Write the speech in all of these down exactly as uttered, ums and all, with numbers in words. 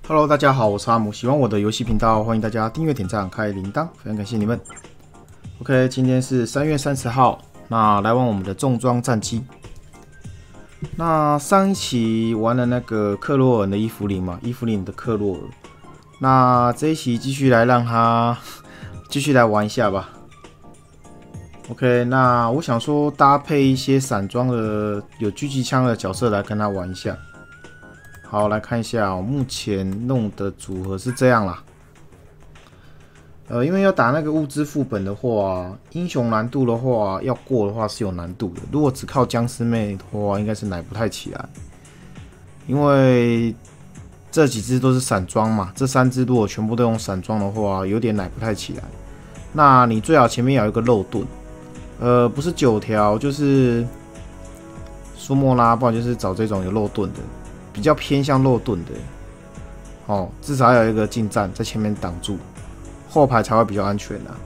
Hello， 大家好，我是阿姆。喜欢我的游戏频道，欢迎大家订阅、点赞、开铃铛，非常感谢你们。OK， 今天是三月三十号，那来玩我们的重装战机。那上一期玩了那个克洛尔的伊芙琳嘛，伊芙琳的克洛尔。那这一期继续来让他继续来玩一下吧。OK， 那我想说搭配一些散装的有狙击枪的角色来跟他玩一下。好，来看一下、哦，目前弄的组合是这样啦。呃，因为要打那个物资副本的话，英雄难度的话要过的话是有难度的。如果只靠僵尸妹的话，应该是奶不太起来。因为这几只都是散装嘛，这三只如果全部都用散装的话，有点奶不太起来。那你最好前面有一个肉盾，呃，不是九条就是苏莫拉，不然就是找这种有肉盾的。比较偏向肉盾的，哦，至少要有一个近战在前面挡住，后排才会比较安全啦。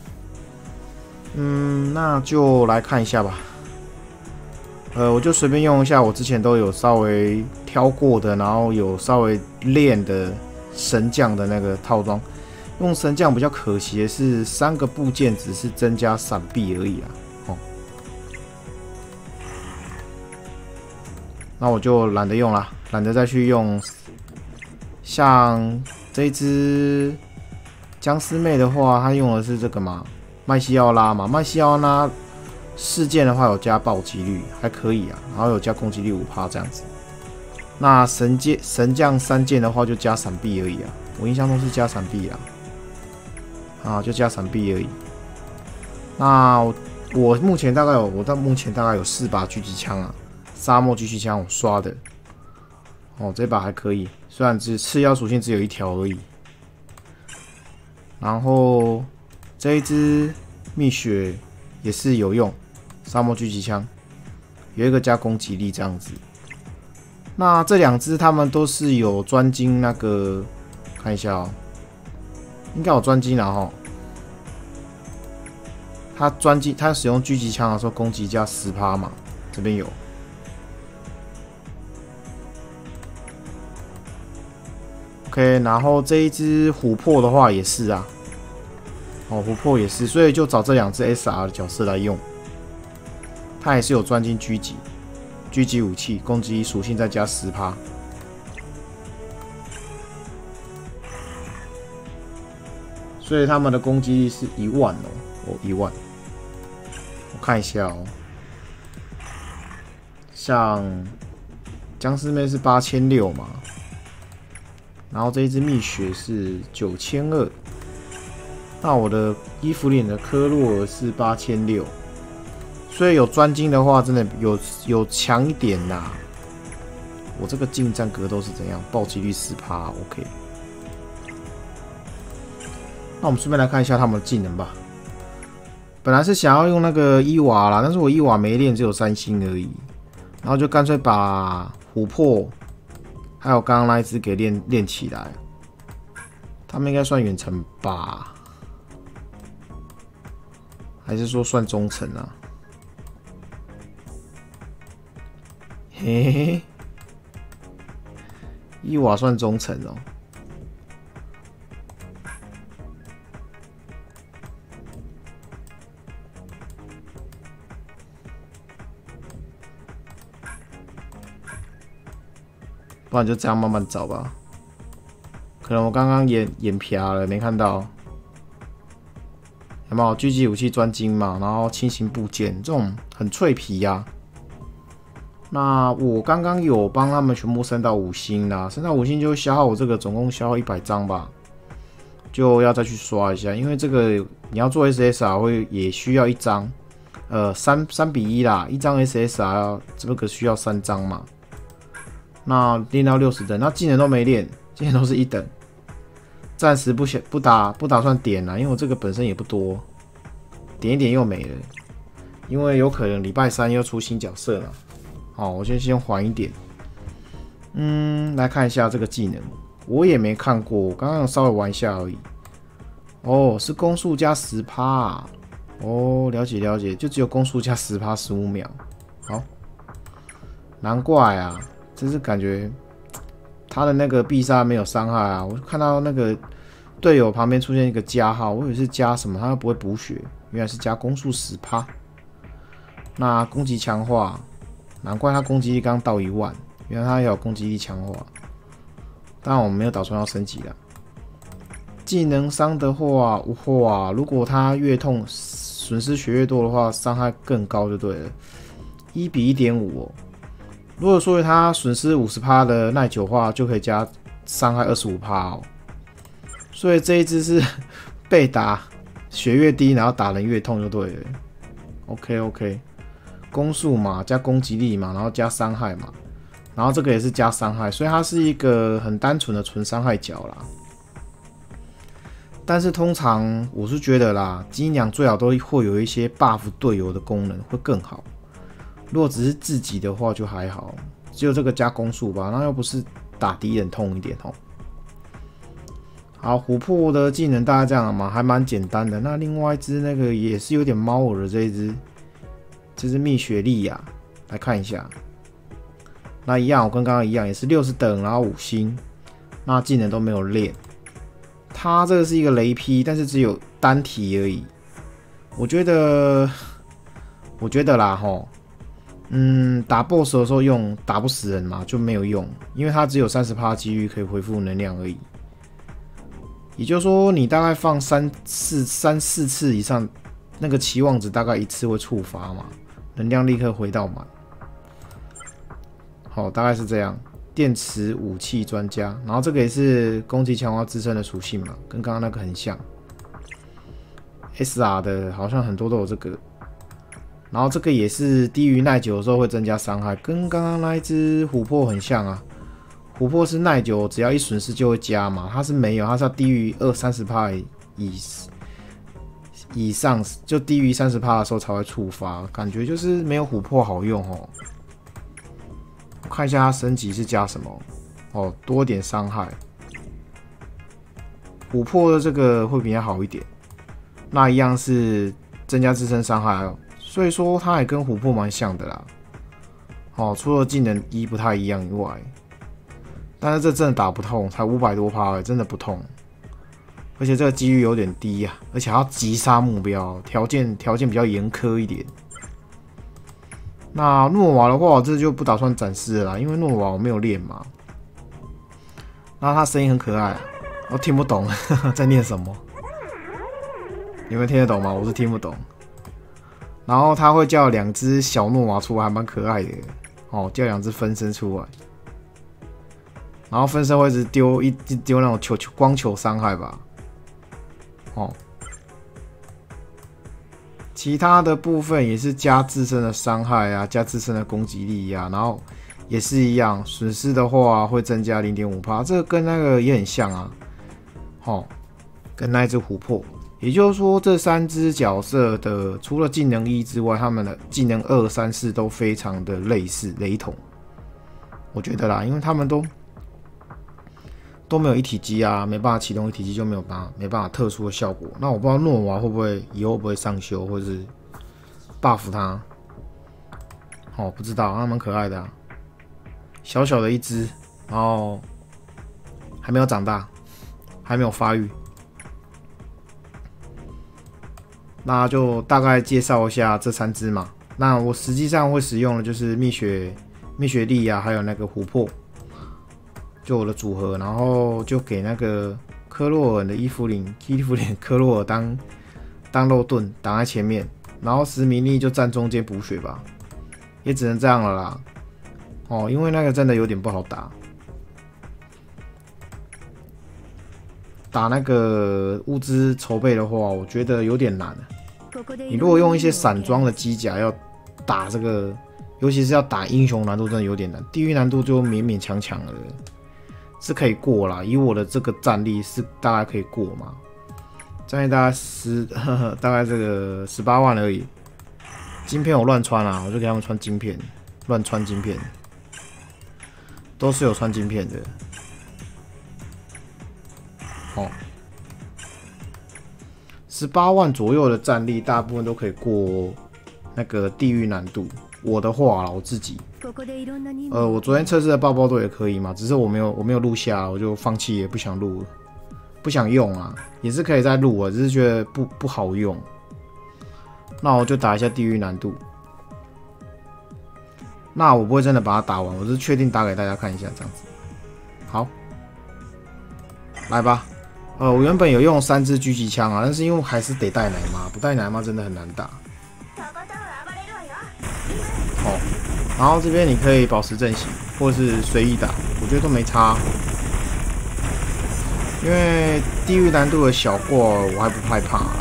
嗯，那就来看一下吧。呃，我就随便用一下我之前都有稍微挑过的，然后有稍微练的神将的那个套装。用神将比较可惜的是，三个部件只是增加闪避而已啊。那我就懒得用啦，懒得再去用。像这一只僵尸妹的话，她用的是这个嘛，麦西奥拉嘛，麦西奥拉事件的话有加暴击率，还可以啊，然后有加攻击力 百分之五 这样子。那神剑神将三件的话就加闪避而已啊，我印象中是加闪避啊，啊就加闪避而已。那 我, 我目前大概有，我到目前大概有四把狙击枪啊。沙漠狙击枪我刷的，哦，这把还可以，虽然只次要属性只有一条而已。然后这一支蜜雪也是有用，沙漠狙击枪有一个加攻击力这样子。那这两支他们都是有专精那个，看一下哦，应该有专精了哈。他专精，他使用狙击枪的时候攻击加 百分之十 嘛，这边有。OK， 然后这一只琥珀的话也是啊，哦，琥珀也是，所以就找这两只 S R 的角色来用。它也是有专精狙击，狙击武器，攻击属性再加 百分之十。所以他们的攻击力是一万哦，哦一万。我看一下哦，像僵尸妹是八千六嘛。然后这一只蜜雪是九千二，那我的伊芙琳的科洛尔是八千六，所以有专精的话，真的有有强一点呐、啊。我这个近战格斗是怎样？暴击率 百分之十 ，OK。那我们顺便来看一下他们的技能吧。本来是想要用那个伊娃啦，但是我伊娃没练，只有三星而已，然后就干脆把琥珀。还有刚刚那一只给练练起来，他们应该算远程吧？还是说算中程啊？嘿嘿嘿，伊娃算中程哦。不然就这样慢慢找吧。可能我刚刚眼眼瞟了，没看到。有没有狙击武器专精嘛？然后轻型部件这种很脆皮呀、啊。那我刚刚有帮他们全部升到五星啦，升到五星就消耗我这个总共消耗一百张吧，就要再去刷一下，因为这个你要做 S S R 会也需要一张，呃三三比一啦，一张 S S R 这个需要三张嘛。那练到六十等，那技能都没练，技能都是一等，暂时不想不打不打算点啦，因为我这个本身也不多，点一点又没了，因为有可能礼拜三又出新角色了。好，我先先缓一点。嗯，来看一下这个技能，我也没看过，我刚刚稍微玩一下而已。哦，是攻速加 百分之十 啊。哦，了解了解，就只有攻速加 百分之十 十五秒。好，难怪啊。真是感觉他的那个必杀没有伤害啊，我看到那个队友旁边出现一个加号，我以为是加什么，他又不会补血，原来是加攻速 百分之十。那攻击强化，难怪他攻击力刚到一万，原来他也有攻击力强化。当然我没有打算要升级了。技能伤的话，哇，如果他越痛，损失血越多的话，伤害更高就对了，一比一点五哦。如果说他损失 百分之五十 的耐久化，就可以加伤害 百分之二十五 哦。所以这一只是被打血越低，然后打人越痛就对了。OK OK， 攻速嘛，加攻击力嘛，然后加伤害嘛，然后这个也是加伤害，所以它是一个很单纯的纯伤害角啦。但是通常我是觉得啦，机娘最好都会有一些 buff 队友的功能会更好。如果只是自己的话就还好，只有这个加攻速吧，那又不是打敌人痛一点哦。好，琥珀的技能大概这样嘛，还蛮简单的。那另外一只那个也是有点猫耳的这一只，这是蜜雪莉亚，来看一下。那一样，我跟刚刚一样，也是六十等，然后五星，那技能都没有练。它这个是一个雷劈，但是只有单体而已。我觉得，我觉得啦吼，嗯，打 B O S S 的时候用打不死人嘛，就没有用，因为它只有 百分之三十 几率可以恢复能量而已。也就是说，你大概放三四三四次以上，那个期望值大概一次会触发嘛，能量立刻回到满。好，大概是这样。电池武器专家，然后这个也是攻击强化自身的属性嘛，跟刚刚那个很像。S R 的好像很多都有这个，然后这个也是低于耐久的时候会增加伤害，跟刚刚那一只琥珀很像啊。琥珀是耐久，只要一损失就会加嘛，它是没有，它是要低于二三十趴以以上，就低于三十趴的时候才会触发，感觉就是没有琥珀好用哦。我看一下它升级是加什么哦，多点伤害，琥珀的这个会比较好一点，那一样是增加自身伤害哦，所以说它也跟琥珀蛮像的啦。哦，除了技能一不太一样以外。但是这真的打不痛，才五百多趴，真的不痛，而且这个几率有点低啊，而且还要击杀目标，条件条件比较严苛一点。那诺瓦的话，我这就不打算展示了啦，因为诺瓦我没有练嘛。那他声音很可爱、啊，我听不懂在念什么，你们听得懂吗？我是听不懂。然后他会叫两只小诺瓦出来，还蛮可爱的哦，叫两只分身出来。然后分身会一直丢一丢那种球球光球伤害吧，哦，其他的部分也是加自身的伤害啊，加自身的攻击力啊，然后也是一样，损失的话会增加 百分之零点五， 这个跟那个也很像啊，哦，跟那一只琥珀，也就是说这三只角色的除了技能一之外，他们的技能二、三、四都非常的类似雷同，我觉得啦，因为他们都。都没有一体机啊，没办法启动一体机，就没有办法没办法特殊的效果。那我不知道诺瓦会不会以后会不会上修，或者是 buff 它？哦，不知道，它蛮可爱的、啊，小小的一只，然后还没有长大，还没有发育。那就大概介绍一下这三只嘛。那我实际上会使用的就是蜜雪、蜜雪莉啊，还有那个琥珀。就我的组合，然后就给那个科洛尔的伊芙琳、伊芙琳、科洛尔当当肉盾挡在前面，然后史米利就站中间补血吧，也只能这样了啦。哦，因为那个真的有点不好打，打那个物资筹备的话，我觉得有点难。你如果用一些散装的机甲要打这个，尤其是要打英雄难度，真的有点难，地狱难度就勉勉强强了。是可以过啦，以我的这个战力是大概可以过嘛，战力大概十，大概这个十八万而已。晶片我乱穿啦，我就给他们穿晶片，乱穿晶片，都是有穿晶片的。哦，十八万左右的战力，大部分都可以过那个地狱难度。我的话啦，我自己，呃，我昨天测试的爆爆队也可以嘛，只是我没有我没有录下，我就放弃，也不想录了，不想用啊，也是可以再录啊，只是觉得不不好用。那我就打一下地狱难度。那我不会真的把它打完，我是确定打给大家看一下这样子。好，来吧。呃，我原本有用三支狙击枪啊，但是因为还是得带奶妈，不带奶妈真的很难打。哦，然后这边你可以保持阵型，或是随意打，我觉得都没差。因为地狱难度的小怪我还不害怕啊。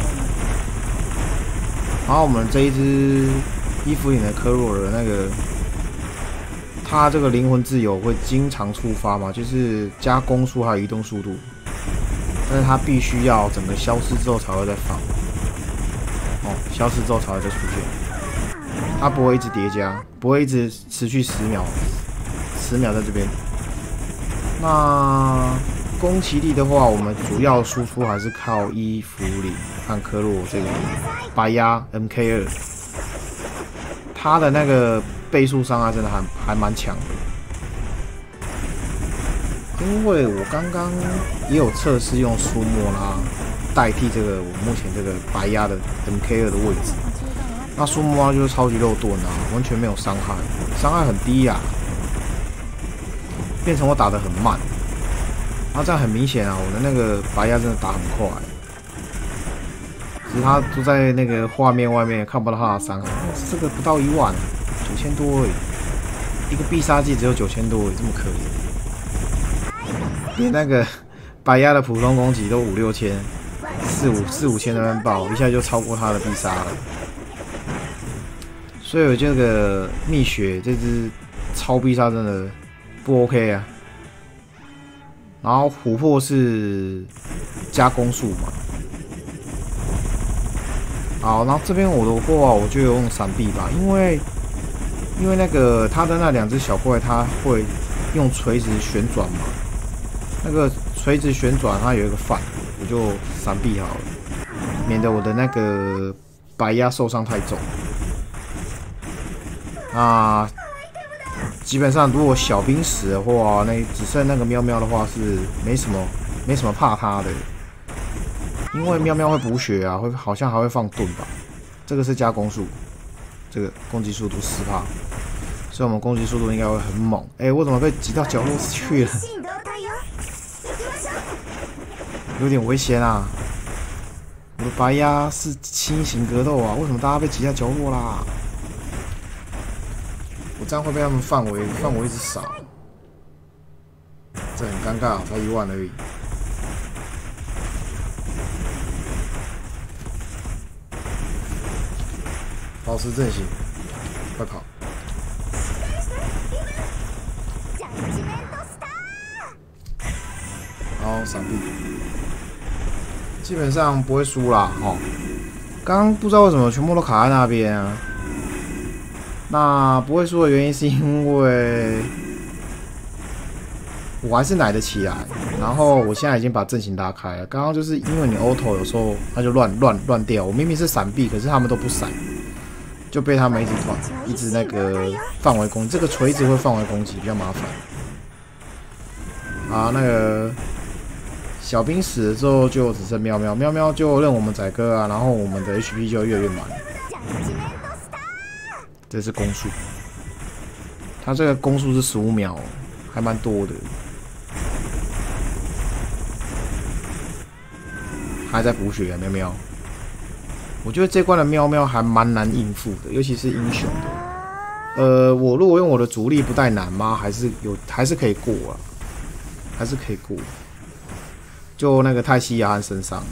然后我们这一只衣服里的科洛尔那个，它这个灵魂自由会经常触发嘛，就是加攻速还有移动速度，但是它必须要整个消失之后才会再放。哦，消失之后才会再出现，它不会一直叠加，不会一直持续十秒，十秒在这边。那攻击力的话，我们主要输出还是靠伊芙琳和科洛这个白鸭 M K 二，它的那个倍数伤害真的还还蛮强的。因为我刚刚也有测试用苏莫拉代替这个我目前这个白鸭的 M K 二的位置，那苏莫拉就是超级肉盾啊，完全没有伤害，伤害很低啊，变成我打得很慢。然后这样很明显啊，我的那个白鸭真的打很快，只是他都在那个画面外面看不到他的伤害。这个不到一万，九千多而已，一个必杀技只有九千多而已，这么可怜。连那个白鸭的普通攻击都五六千，四五四五千那边爆，一下就超过他的必杀了。所以我这个蜜雪这只超必杀真的不 OK 啊。然后琥珀是加攻速嘛，好，然后这边我的话我就用闪避吧，因为因为那个他的那两只小怪它会用垂直旋转嘛，那个垂直旋转它有一个反，我就闪避好了，免得我的那个白鸭受伤太重。那基本上，如果小兵死的话，那只剩那个喵喵的话是没什么没什么怕他的，因为喵喵会补血啊，会好像还会放盾吧。这个是加攻速，这个攻击速度十趴，所以我们攻击速度应该会很猛。哎、欸，我怎么被挤到角落去了？有点危险啊！我的白鸭是轻型格斗啊，为什么大家被挤到角落啦？我这样会被他们范围范围一直扫，这很尴尬，才一万而已。保持阵型，快跑！好，闪避，基本上不会输啦，齁。刚刚不知道为什么全部都卡在那边啊。那不会输的原因是因为我还是奶得起来，然后我现在已经把阵型拉开了。刚刚就是因为你 auto 有时候它就乱乱乱掉，我明明是闪避，可是他们都不闪，就被他们一直团一直那个范围攻击，这个锤子会范围攻击比较麻烦。啊，那个小兵死了之后就只剩喵喵，喵喵就任我们宰割啊，然后我们的 H P 就越来越满。这是攻速，它这个攻速是十五秒，还蛮多的。还在补血啊，喵喵。我觉得这关的喵喵还蛮难应付的，尤其是英雄的。呃，我如果用我的主力不带奶妈，还是有，还是可以过啊，还是可以过。就那个泰西亚和身上。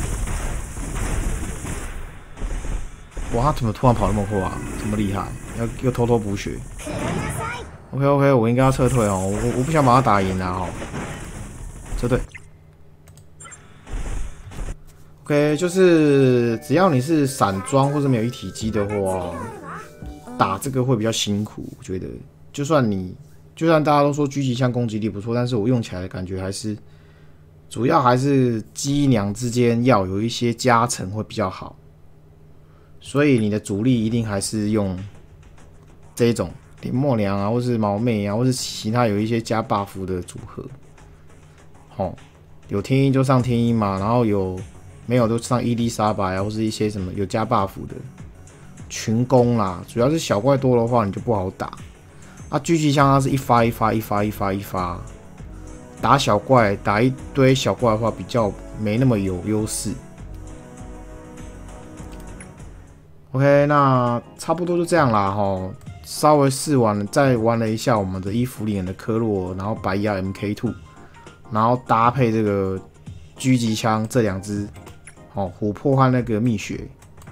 哇，他怎么突然跑那么快啊？这么厉害，要又偷偷补血。OK OK， 我应该要撤退哦，我我不想把他打赢啊哦。撤退。OK， 就是只要你是散装或者没有一体机的话，打这个会比较辛苦。我觉得，就算你就算大家都说狙击枪攻击力不错，但是我用起来的感觉还是主要还是机娘之间要有一些加成会比较好。 所以你的主力一定还是用这一种林默娘啊，或是毛妹啊，或是其他有一些加 buff 的组合。哦，有天音就上天音嘛，然后有没有就上伊丽莎白啊，或是一些什么有加 buff 的群攻啦。主要是小怪多的话，你就不好打。啊，狙击枪它是一发一发一发一发一发，打小怪打一堆小怪的话，比较没那么有优势。OK， 那差不多就这样啦哈。稍微试完了，再玩了一下我们的伊芙里人的科洛，然后白鸭 M K 二， 然后搭配这个狙击枪这两只，哦，琥珀和那个蜜雪，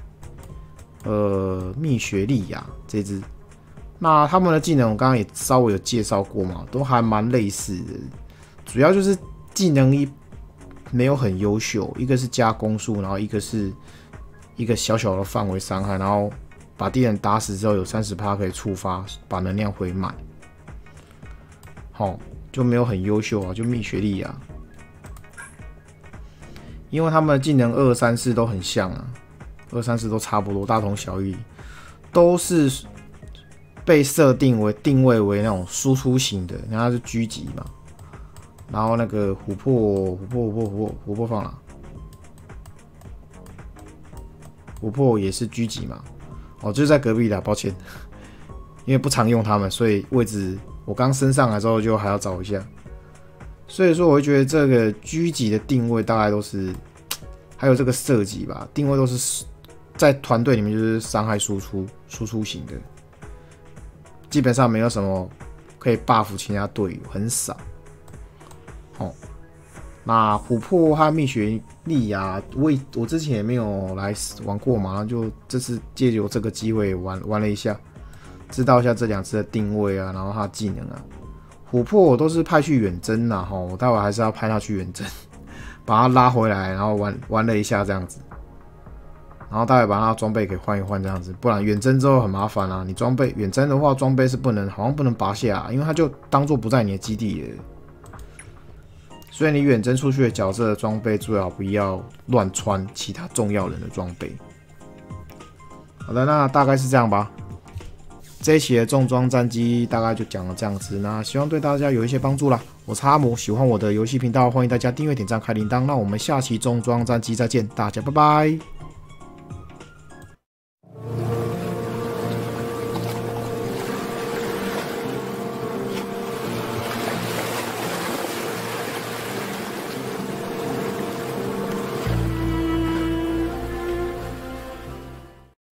呃，蜜雪莉亚这只。那他们的技能我刚刚也稍微有介绍过嘛，都还蛮类似的，主要就是技能一没有很优秀，一个是加攻速，然后一个是一个小小的范围伤害，然后把敌人打死之后有 百分之三十 可以触发，把能量回满。好、哦，就没有很优秀啊，就蜜雪莉亚，因为他们的技能二三四都很像啊，二三四都差不多，大同小异，都是被设定为定位为那种输出型的，然后它是狙击嘛，然后那个琥珀琥珀琥珀琥珀琥珀放哪？琥珀也是狙击嘛，哦，就是在隔壁的，抱歉，因为不常用他们，所以位置我刚升上来之后就还要找一下，所以说我会觉得这个狙击的定位大概都是，还有这个射击吧，定位都是在团队里面就是伤害输出输出型的。基本上没有什么可以 buff 其他队友，很少。哦，那琥珀和蜜雪莉亚，我我之前也没有来玩过嘛，然后就这次借由这个机会玩玩了一下，知道一下这两只的定位啊，然后它的技能啊。琥珀我都是派去远征啦，哈，我待会还是要派他去远征，把他拉回来，然后玩玩了一下这样子。然后待会把他的装备给换一换，这样子，不然远征之后很麻烦啊。你装备远征的话，装备是不能，好像不能拔下、啊，因为它就当做不在你的基地了。所以你远征出去的角色的装备最好不要乱穿其他重要人的装备。好的，那大概是这样吧。这一期的重装战机大概就讲了这样子，那希望对大家有一些帮助啦。我是阿姆，喜欢我的游戏频道，欢迎大家订阅、点赞、开铃铛。那我们下期重装战机再见，大家拜拜。